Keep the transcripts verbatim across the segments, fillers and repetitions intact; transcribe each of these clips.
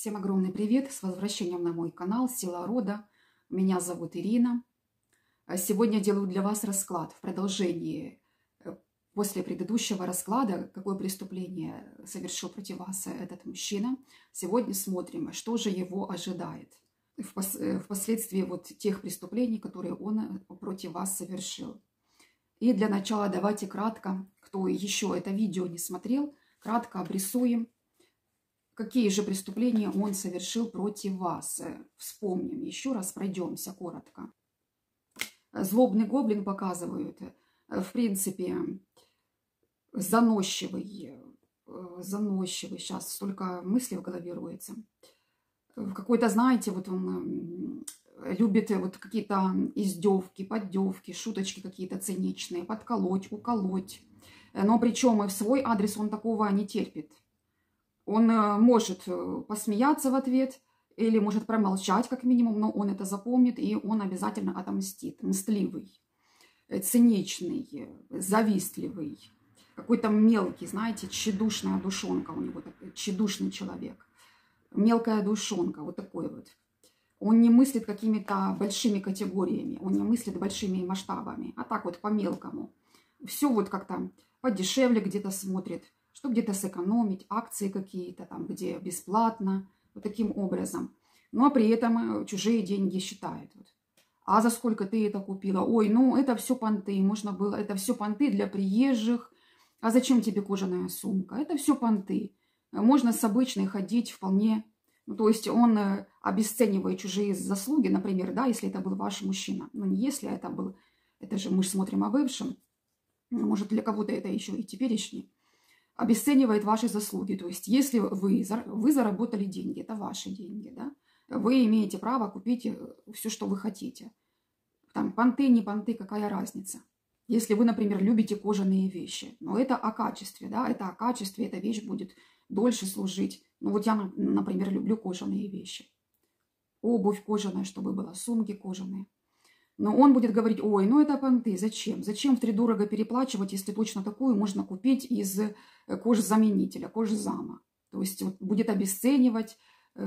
Всем огромный привет! С возвращением на мой канал Сила Рода. Меня зовут Ирина. Сегодня делаю для вас расклад в продолжении после предыдущего расклада, какое преступление совершил против вас этот мужчина. Сегодня смотрим, что же его ожидает впоследствии вот тех преступлений, которые он против вас совершил. И для начала давайте кратко, кто еще это видео не смотрел, кратко обрисуем, какие же преступления он совершил против вас. Вспомним, еще раз пройдемся коротко. Злобный гоблин показывают, в принципе, заносчивый, заносчивый, сейчас столько мыслей в голове роется. Какой-то, знаете, вот он любит вот какие-то издевки, поддевки, шуточки какие-то циничные, подколоть, уколоть. Но причем и в свой адрес он такого не терпит. Он может посмеяться в ответ или может промолчать как минимум, но он это запомнит и он обязательно отомстит. Мстливый, циничный, завистливый, какой-то мелкий, знаете, тщедушная душонка у него, тщедушный человек. Мелкая душонка, вот такой вот. Он не мыслит какими-то большими категориями, он не мыслит большими масштабами, а так вот по-мелкому. Все вот как-то подешевле где-то смотрит, что где-то сэкономить, акции какие-то там, где бесплатно, вот таким образом. Но при этом чужие деньги считает. Вот. А за сколько ты это купила? Ой, ну это все понты, можно было, это все понты для приезжих. А зачем тебе кожаная сумка? Это все понты. Можно с обычной ходить вполне. Ну, то есть он обесценивает чужие заслуги, например, да, если это был ваш мужчина. Ну, не если это был, это же мы же смотрим о бывшем. Может, для кого-то это еще и теперешний. Обесценивает ваши заслуги. То есть, если вы, вы заработали деньги, это ваши деньги, да, вы имеете право купить все, что вы хотите. Там понты, не понты, какая разница. Если вы, например, любите кожаные вещи, но это о качестве, да, это о качестве, эта вещь будет дольше служить. Ну вот я, например, люблю кожаные вещи. Обувь кожаная, чтобы была, сумки кожаные. Но он будет говорить, ой, ну это понты, зачем? Зачем втридорого переплачивать, если точно такую можно купить из кожзаменителя, кожзама? То есть вот, будет обесценивать,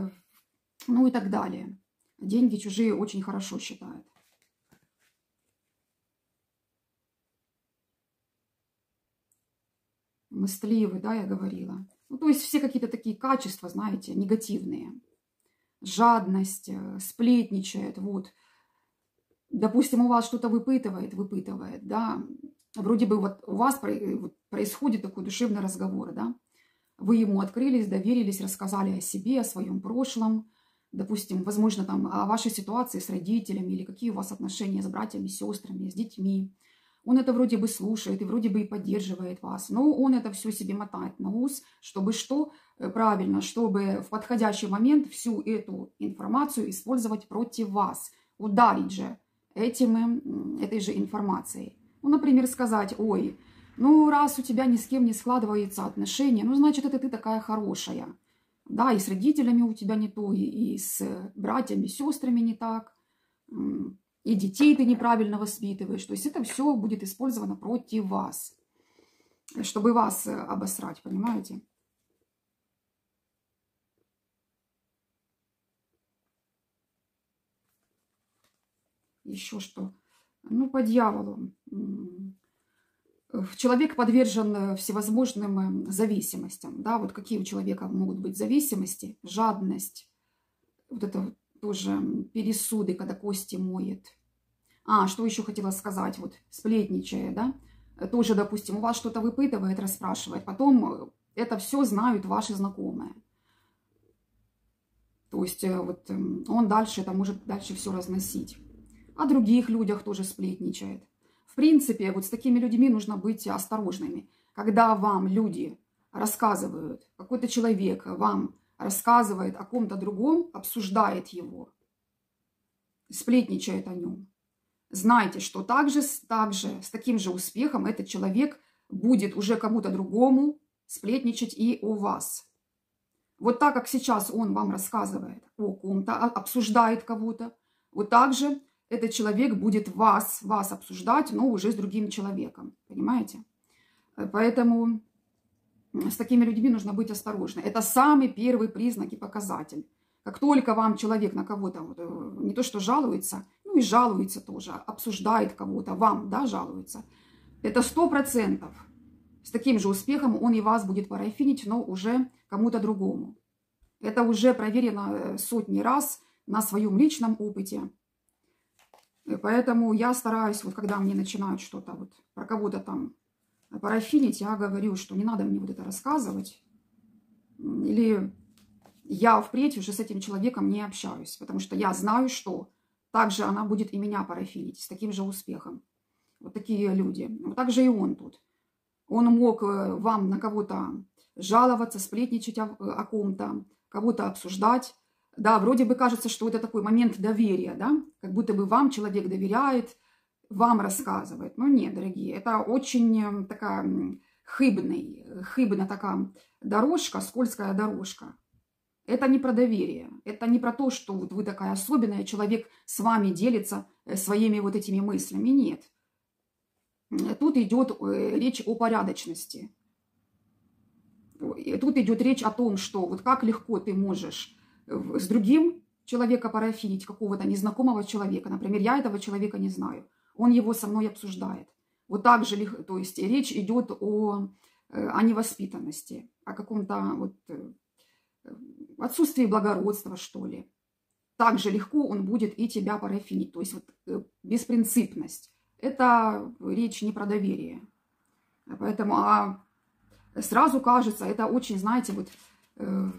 ну и так далее. Деньги чужие очень хорошо считают. Мстливый, да, я говорила. Ну, то есть все какие-то такие качества, знаете, негативные. Жадность, сплетничает, вот. Допустим, у вас что-то выпытывает, выпытывает, да. Вроде бы вот у вас происходит такой душевный разговор, да. Вы ему открылись, доверились, рассказали о себе, о своем прошлом. Допустим, возможно, там о вашей ситуации с родителями или какие у вас отношения с братьями, сестрами, с детьми. Он это вроде бы слушает и вроде бы и поддерживает вас, но он это все себе мотает на ус, чтобы что? Правильно, чтобы в подходящий момент всю эту информацию использовать против вас. Ударить же этим, этой же информацией. Ну, например, сказать, ой, ну раз у тебя ни с кем не складываются отношения, ну, значит, это ты такая хорошая. Да, и с родителями у тебя не то, и, и с братьями, сестрами не так. И детей ты неправильно воспитываешь. То есть это все будет использовано против вас, чтобы вас обосрать, понимаете? Еще что? Ну, по дьяволу. Человек подвержен всевозможным зависимостям. Да, вот какие у человека могут быть зависимости? Жадность. Вот это тоже пересуды, когда кости моет. А, что еще хотела сказать, вот сплетничая, да, тоже, допустим, у вас что-то выпытывает, расспрашивает, потом это все знают ваши знакомые. То есть вот он дальше, это может дальше все разносить. О других людях тоже сплетничает. В принципе, вот с такими людьми нужно быть осторожными. Когда вам люди рассказывают, какой-то человек вам рассказывает о ком-то другом, обсуждает его, сплетничает о нем. Знайте, что также, также с таким же успехом этот человек будет уже кому-то другому сплетничать и о вас. Вот так, как сейчас он вам рассказывает о ком-то, обсуждает кого-то, вот так же этот человек будет вас, вас обсуждать, но уже с другим человеком. Понимаете? Поэтому С такими людьми нужно быть осторожным. Это самый первый признак и показатель. Как только вам человек на кого-то вот, не то что жалуется, ну и жалуется тоже, обсуждает кого-то, вам, да, жалуется, это сто процентов. С таким же успехом он и вас будет парафинить, но уже кому-то другому. Это уже проверено сотни раз на своем личном опыте. И поэтому я стараюсь, вот когда мне начинают что-то вот про кого-то там парафинить, я говорю, что не надо мне вот это рассказывать. Или я впредь уже с этим человеком не общаюсь, потому что я знаю, что также она будет и меня парафинить с таким же успехом. Вот такие люди. Вот так же и он тут. Он мог вам на кого-то жаловаться, сплетничать о, о ком-то, кого-то обсуждать. Да, вроде бы кажется, что это такой момент доверия, да, как будто бы вам человек доверяет, вам рассказывает. Но нет, дорогие, это очень такая хибный, хибная такая дорожка, скользкая дорожка. Это не про доверие, это не про то, что вот вы такая особенная, человек с вами делится своими вот этими мыслями. Нет. Тут идет речь о порядочности. Тут идет речь о том, что вот как легко ты можешь с другим человека парафинить, какого-то незнакомого человека. Например, я этого человека не знаю. Он его со мной обсуждает. Вот так же, то есть речь идет о, о невоспитанности, о каком-то вот отсутствии благородства, что ли. Так же легко он будет и тебя парафинить. То есть вот беспринципность. Это речь не про доверие. Поэтому а сразу кажется, это очень, знаете, вот э,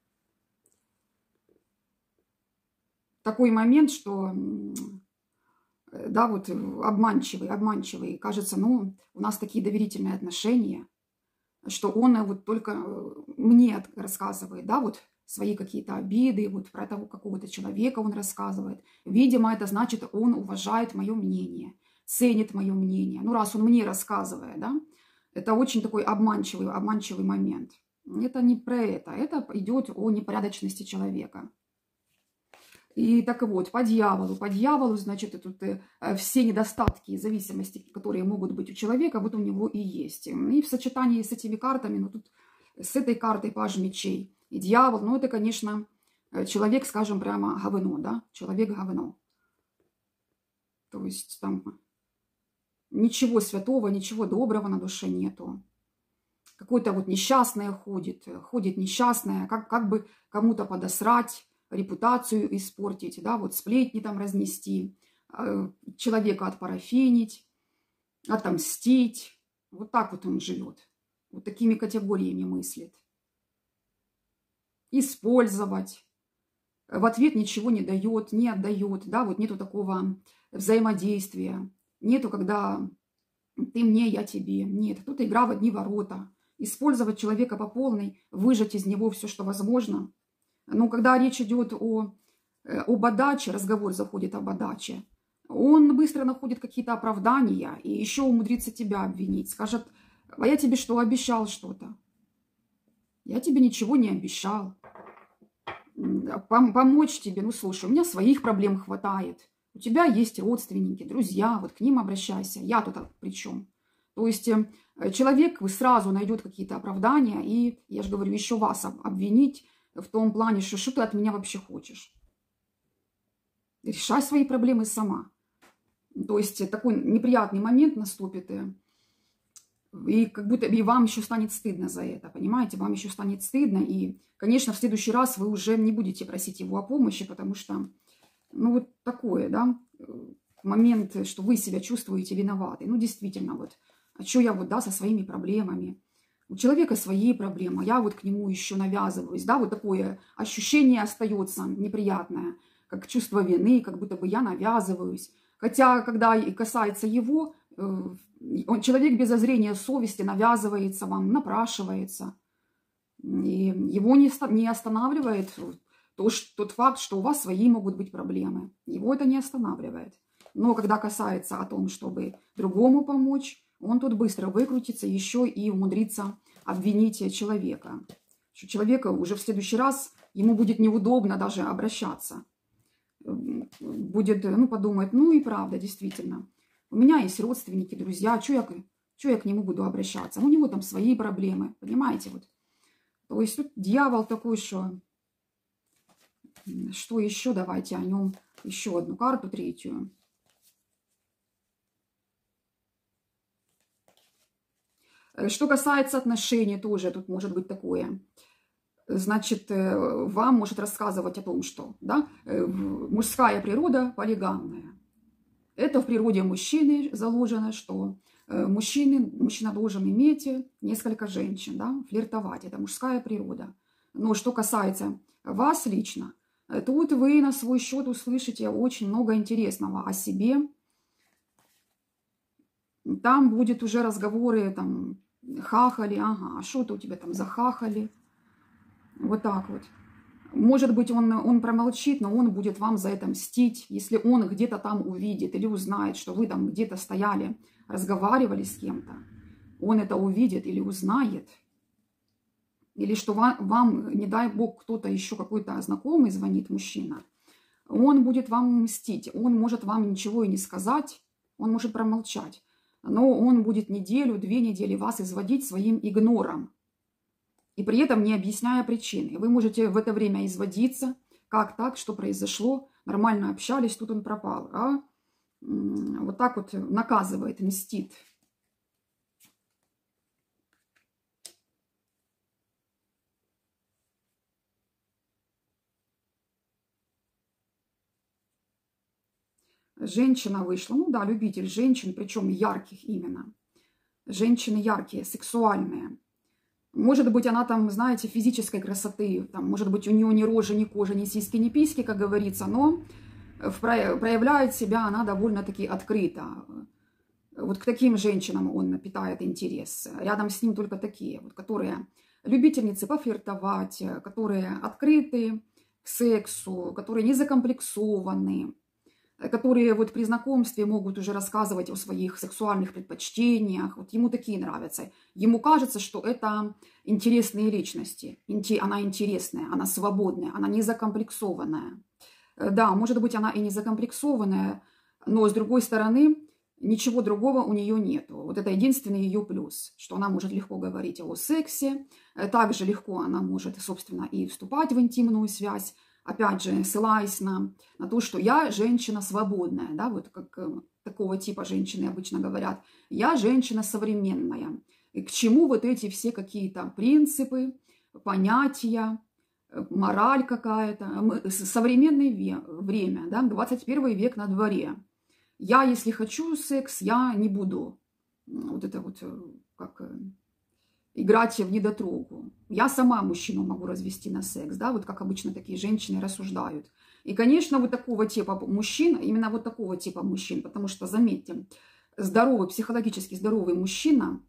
такой момент, что, да, вот обманчивый, обманчивый. Кажется, ну, у нас такие доверительные отношения, что он вот только мне рассказывает, да, вот свои какие-то обиды, вот про того какого-то человека он рассказывает. Видимо, это значит, он уважает мое мнение, ценит мое мнение. Ну, раз он мне рассказывает, да, это очень такой обманчивый, обманчивый момент. Это не про это, это идет о непорядочности человека. И так вот, по дьяволу, по дьяволу, значит, тут все недостатки и зависимости, которые могут быть у человека, вот у него и есть. И в сочетании с этими картами, ну тут с этой картой паж мечей и дьявол, ну это, конечно, человек, скажем прямо, говно, да, человек говно. То есть там ничего святого, ничего доброго на душе нету. Какое-то вот несчастное ходит, ходит несчастное, как, как бы кому-то подосрать, репутацию испортить, да, вот сплетни там разнести, человека отпарафинить, отомстить. Вот так вот он живет. Вот такими категориями мыслит. Использовать. В ответ ничего не дает, не отдает, да, вот нету такого взаимодействия. Нету, когда ты мне, я тебе. Нет, тут игра в одни ворота. Использовать человека по полной, выжать из него все, что возможно. Но когда речь идет о, об отдаче, разговор заходит об отдаче, он быстро находит какие-то оправдания и еще умудрится тебя обвинить. Скажет, а я тебе что, обещал что-то? Я тебе ничего не обещал. Пом помочь тебе, ну слушай, у меня своих проблем хватает. У тебя есть родственники, друзья, вот к ним обращайся. Я тут при чем? То есть человек сразу найдет какие-то оправдания и, я же говорю, еще вас обвинить в том плане, что что ты от меня вообще хочешь. Решай свои проблемы сама. То есть такой неприятный момент наступит, и как будто и вам еще станет стыдно за это, понимаете? Вам еще станет стыдно, и, конечно, в следующий раз вы уже не будете просить его о помощи, потому что, ну, вот такое, да, момент, что вы себя чувствуете виноватой. Ну, действительно, вот, а что я вот, да, со своими проблемами? У человека свои проблемы, я вот к нему еще навязываюсь, да, вот такое ощущение остается неприятное, как чувство вины, как будто бы я навязываюсь. Хотя, когда касается его, он, человек без зазрения совести навязывается вам, напрашивается. И его не, не останавливает то, что, тот факт, что у вас свои могут быть проблемы. Его это не останавливает. Но когда касается о том, чтобы другому помочь, он тут быстро выкрутится, еще и умудрится обвинить человека. Что человека уже в следующий раз ему будет неудобно даже обращаться. Будет, ну, подумает, ну и правда, действительно. У меня есть родственники, друзья, что я, Что я к нему буду обращаться? У него там свои проблемы, понимаете? Вот. То есть тут дьявол такой, что... Что еще? Давайте о нем еще одну карту, третью. Что касается отношений, тоже тут может быть такое. Значит, вам может рассказывать о том, что да, мужская природа полигамная. Это в природе мужчины заложено, что мужчины, мужчина должен иметь несколько женщин, да, флиртовать. Это мужская природа. Но что касается вас лично, тут вы на свой счет услышите очень много интересного о себе. Там будет уже разговоры, там, хахали, ага, а что-то у тебя там захахали. Вот так вот. Может быть, он, он промолчит, но он будет вам за это мстить, если он где-то там увидит или узнает, что вы там где-то стояли, разговаривали с кем-то. Он это увидит или узнает. Или что вам, вам не дай бог, кто-то еще какой-то знакомый звонит, мужчина. Он будет вам мстить. Он может вам ничего и не сказать. Он может промолчать. Но он будет неделю, две недели вас изводить своим игнором. И при этом не объясняя причины. Вы можете в это время изводиться. Как так, что произошло? Нормально общались, тут он пропал. А вот так вот наказывает, мстит. Женщина вышла. Ну да, любитель женщин, причем ярких именно. Женщины яркие, сексуальные. Может быть, она там, знаете, физической красоты. Там, может быть, у нее ни рожи, ни кожи, ни сиськи, ни письки, как говорится. Но проявляет себя она довольно-таки открыто. Вот к таким женщинам он питает интерес. Рядом с ним только такие, вот, которые любительницы пофлиртовать, которые открыты к сексу, которые не закомплексованы, которые вот при знакомстве могут уже рассказывать о своих сексуальных предпочтениях. Вот ему такие нравятся. Ему кажется, что это интересные личности. Она интересная, она свободная, она не закомплексованная. Да, может быть, она и не закомплексованная, но с другой стороны, ничего другого у нее нету. Вот это единственный ее плюс, что она может легко говорить о сексе. Также легко она может, собственно, и вступать в интимную связь. Опять же, ссылаясь на, на то, что я женщина свободная, да, вот как э, такого типа женщины обычно говорят, я женщина современная. И к чему вот эти все какие-то принципы, понятия, мораль какая-то, современное время, да, двадцать первый век на дворе. Я, если хочу секс, я не буду вот это вот как... играть в недотрогу. Я сама мужчину могу развести на секс, да, вот как обычно такие женщины рассуждают. И, конечно, вот такого типа мужчин, именно вот такого типа мужчин, потому что, заметьте, здоровый, психологически здоровый мужчина,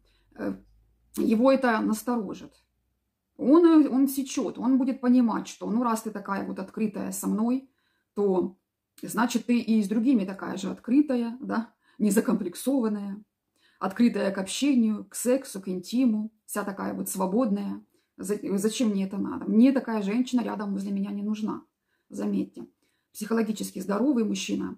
его это насторожит. Он, он сечет, он будет понимать, что, ну, раз ты такая вот открытая со мной, то, значит, ты и с другими такая же открытая, да, незакомплексованная, открытая к общению, к сексу, к интиму, вся такая вот свободная. Зачем мне это надо? Мне такая женщина рядом возле меня не нужна. Заметьте. Психологически здоровый мужчина.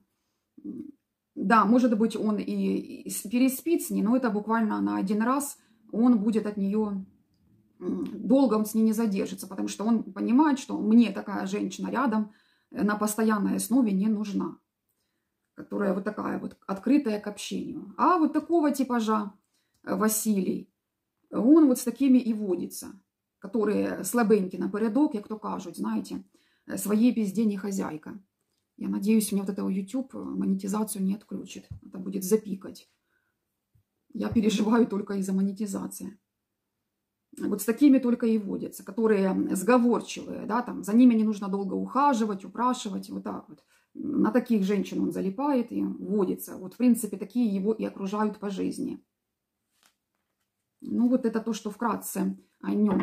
Да, может быть, он и переспит с ней, но это буквально на один раз. Он будет от нее... Долго он с ней не задержится, потому что он понимает, что мне такая женщина рядом на постоянной основе не нужна. Которая вот такая вот открытая к общению. А вот такого типажа Василий, он вот с такими и водится, которые слабенькі напередок, як то кажуть, знаете, своей пизде не хозяйка. Я надеюсь, мне вот этого YouTube монетизацию не отключит. Это будет запикать. Я переживаю только из-за монетизации. Вот с такими только и водятся, которые сговорчивые, да, там, за ними не нужно долго ухаживать, упрашивать, вот так вот. На таких женщин он залипает и водится. Вот, в принципе, такие его и окружают по жизни. Ну, вот это то, что вкратце о нем.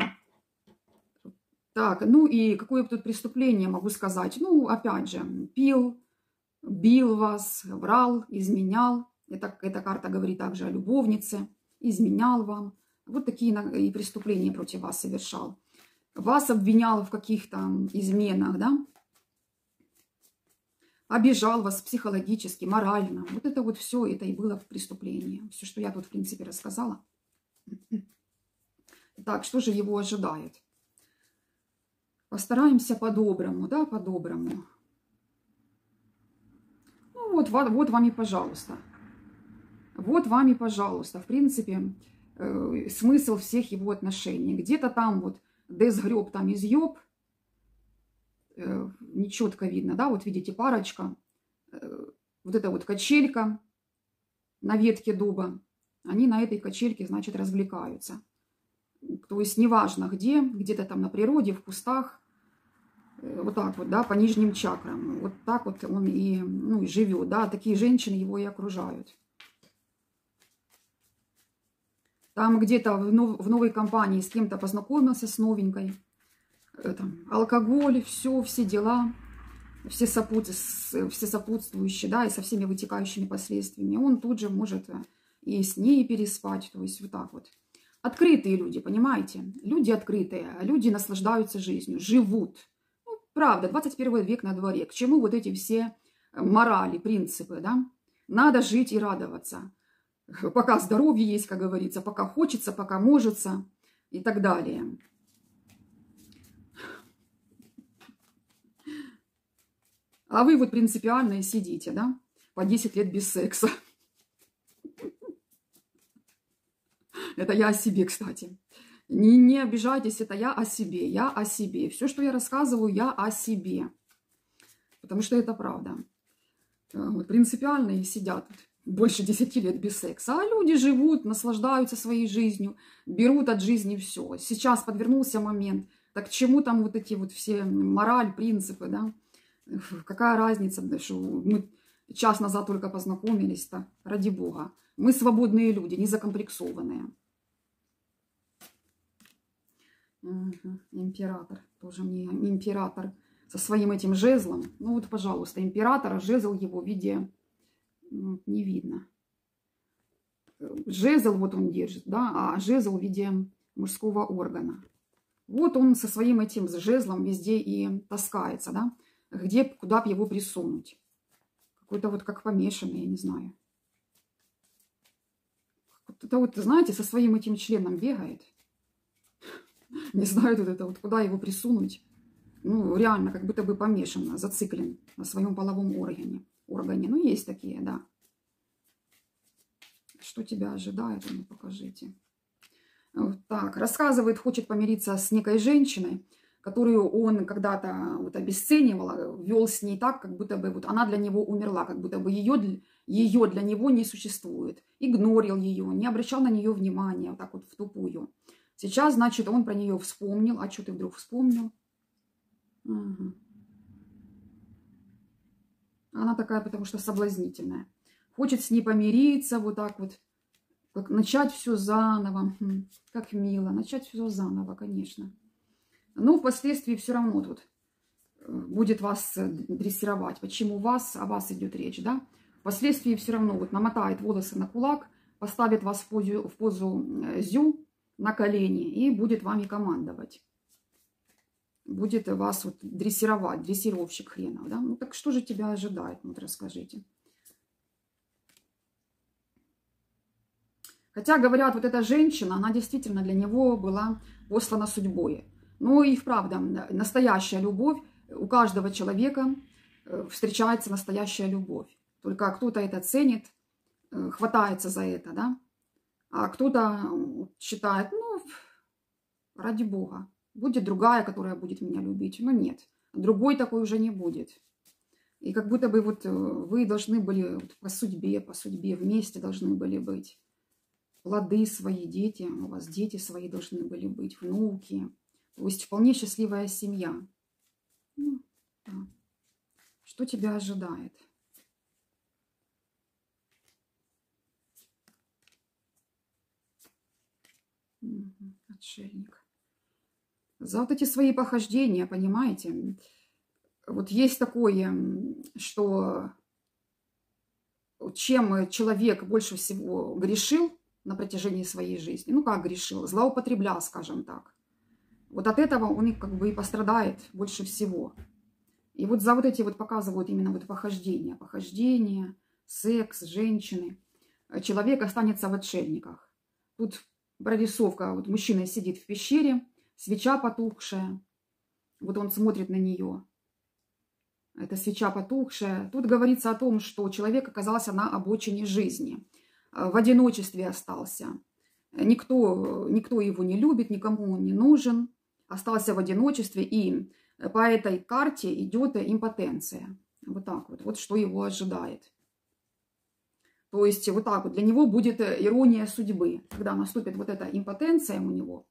Так, ну и какое тут преступление могу сказать? Ну, опять же, пил, бил вас, врал, изменял. Это, эта карта говорит также о любовнице. Изменял вам. Вот такие и преступления против вас совершал. Вас обвинял в каких-то изменах, да? обижал вас психологически, морально. Вот это вот все, это и было преступление. Все, что я тут, в принципе, рассказала. Так, что же его ожидает? Постараемся по-доброму, да, по-доброму. Ну вот, вот вам и пожалуйста. Вот вам и пожалуйста. В принципе, э, смысл всех его отношений. Где-то там вот дезгреб, там изъеб. Э, нечетко видно, да, вот видите, парочка. Э, вот эта вот качелька на ветке дуба. Они на этой качельке, значит, развлекаются. То есть неважно где, где-то там на природе, в кустах. Вот так вот, да, по нижним чакрам. Вот так вот он и, ну, и живет, да. Такие женщины его и окружают. Там где-то в, нов в новой компании с кем-то познакомился, с новенькой. Там, алкоголь, все, все дела, все, сопут... все сопутствующие, да, и со всеми вытекающими последствиями. Он тут же может и с ней переспать, то есть вот так вот. Открытые люди, понимаете? Люди открытые, люди наслаждаются жизнью, живут. Ну, правда, двадцать первый век на дворе. К чему вот эти все морали, принципы, да? Надо жить и радоваться. Пока здоровье есть, как говорится, пока хочется, пока можется и так далее. А вы вот принципиально и сидите, да? По десять лет без секса. Это я о себе, кстати. Не, не обижайтесь, это я о себе. Я о себе. Все, что я рассказываю, я о себе. Потому что это правда. Вот принципиальные сидят больше десяти лет без секса. А люди живут, наслаждаются своей жизнью, берут от жизни все. Сейчас подвернулся момент. Так к чему там вот эти вот все мораль, принципы, да? Какая разница, что мы час назад только познакомились-то, ради бога. Мы свободные люди, не закомплексованные. Угу. Император, тоже мне император со своим этим жезлом. Ну вот, пожалуйста, императора, жезл его в виде, ну, не видно. Жезл вот он держит, да, а жезл в виде мужского органа. Вот он со своим этим жезлом везде и таскается, да. Где, куда бы его присунуть. Какой-то вот как помешанный, я не знаю. Это вот, знаете, со своим этим членом бегает. Не знаю, вот это вот, куда его присунуть. Ну, реально, как будто бы помешан, зациклен на своем половом органе. органе. Ну, есть такие, да. Что тебя ожидает, ну, покажите. Вот так, рассказывает, хочет помириться с некой женщиной, которую он когда-то вот обесценивал, вел с ней так, как будто бы вот она для него умерла, как будто бы ее, ее для него не существует. Игнорил ее, не обращал на нее внимания, вот так вот в тупую. Сейчас, значит, он про нее вспомнил. А что ты вдруг вспомнил? Ага. Она такая, потому что соблазнительная. Хочет с ней помириться, вот так вот. Как начать все заново. Как мило. Начать все заново, конечно. Но впоследствии все равно тут будет вас дрессировать. Почему вас? О вас идет речь, да? Впоследствии все равно вот намотает волосы на кулак, поставит вас в позу, в позу зю на колени и будет вами командовать. Будет вас вот дрессировать, дрессировщик хренов, да? Ну так что же тебя ожидает? Вот расскажите. Хотя, говорят, вот эта женщина, она действительно для него была послана судьбой. Ну и вправду, настоящая любовь, у каждого человека встречается настоящая любовь. Только кто-то это ценит, хватается за это, да? А кто-то считает, ну, ради бога, будет другая, которая будет меня любить. Но нет, другой такой уже не будет. И как будто бы вот вы должны были по судьбе, по судьбе вместе должны были быть. Плоды свои, дети, у вас дети свои должны были быть, внуки. То есть вполне счастливая семья. Ну, да. Что тебя ожидает? Угу, отшельник. За вот эти свои похождения, понимаете? Вот есть такое, что чем человек больше всего грешил на протяжении своей жизни, ну как грешил, злоупотреблял, скажем так, вот от этого он и как бы и пострадает больше всего. И вот за вот эти вот показывают именно вот похождения, похождения, секс, женщины. Человек останется в отшельниках. Тут прорисовка, вот мужчина сидит в пещере, свеча потухшая, вот он смотрит на нее. Это свеча потухшая. Тут говорится о том, что человек оказался на обочине жизни, в одиночестве остался. Никто, никто его не любит, никому он не нужен, остался в одиночестве, и по этой карте идет импотенция. Вот так вот, вот что его ожидает. То есть вот так вот для него будет ирония судьбы, когда наступит вот эта импотенция у него.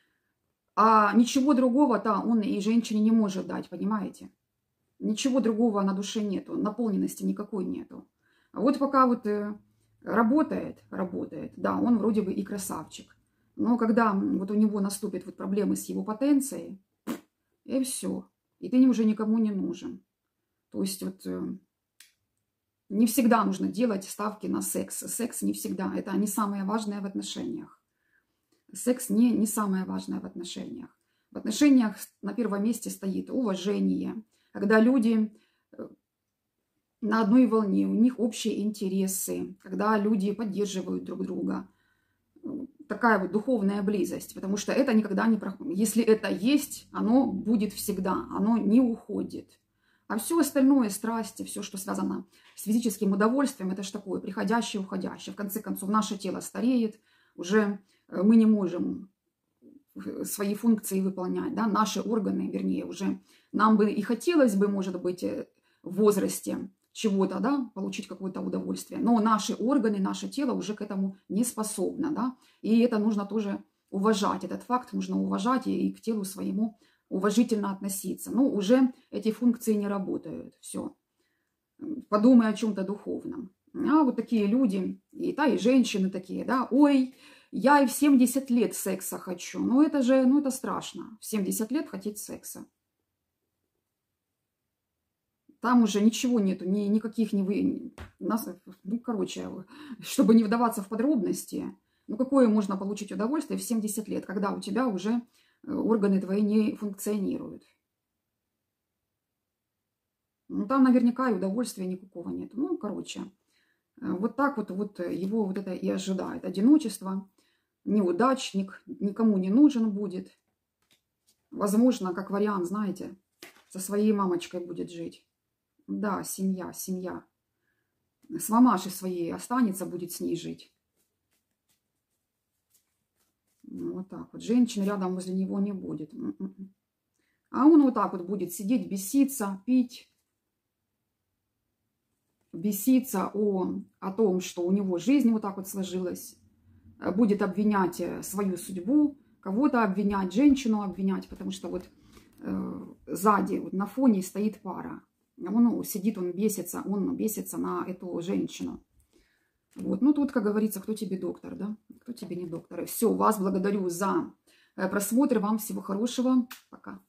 А ничего другого-то он и женщине не может дать, понимаете? Ничего другого на душе нету, наполненности никакой нету. А вот пока вот работает, работает, да, он вроде бы и красавчик. Но когда вот у него наступят вот проблемы с его потенцией, и все. И ты уже никому не нужен. То есть вот не всегда нужно делать ставки на секс. Секс не всегда. Это не самое важное в отношениях. Секс не, не самое важное в отношениях. В отношениях на первом месте стоит уважение. Когда люди на одной волне, у них общие интересы. Когда люди поддерживают друг друга. Такая вот духовная близость. Потому что это никогда не проходит. Если это есть, оно будет всегда. Оно не уходит. А все остальное, страсти, все, что связано с физическим удовольствием, это же такое приходящее, уходящее. В конце концов, наше тело стареет, уже мы не можем свои функции выполнять, да, наши органы, вернее, уже нам бы и хотелось бы, может быть, в возрасте чего-то, да, получить какое-то удовольствие, но наши органы, наше тело уже к этому не способно, да, и это нужно тоже уважать, этот факт нужно уважать и к телу своему уважительно относиться. Ну, уже эти функции не работают. Все. Подумай о чем-то духовном. А вот такие люди, и да, и женщины такие, да, ой, я и в семьдесят лет секса хочу. Ну, это же, ну, это страшно. В семьдесят лет хотеть секса. Там уже ничего нету, ни, никаких не вы... Нас, ну, короче, чтобы не вдаваться в подробности, ну, какое можно получить удовольствие в семьдесят лет, когда у тебя уже органы твои не функционируют. Ну, там наверняка и удовольствия никакого нет. Ну, короче, вот так вот, вот его вот это и ожидает. Одиночество, неудачник, никому не нужен будет. Возможно, как вариант, знаете, со своей мамочкой будет жить. Да, семья, семья. С мамашей своей останется, будет с ней жить. Вот так вот. Женщин рядом возле него не будет. А он вот так вот будет сидеть, беситься, пить. Беситься о, о том, что у него жизнь вот так вот сложилась. Будет обвинять свою судьбу. Кого-то обвинять, женщину обвинять. Потому что вот э, сзади, вот на фоне стоит пара. Он ну, сидит, он бесится, он бесится на эту женщину. Вот, ну тут, как говорится, кто тебе доктор, да? Кто тебе не доктор. Все, вас благодарю за просмотр, вам всего хорошего. Пока.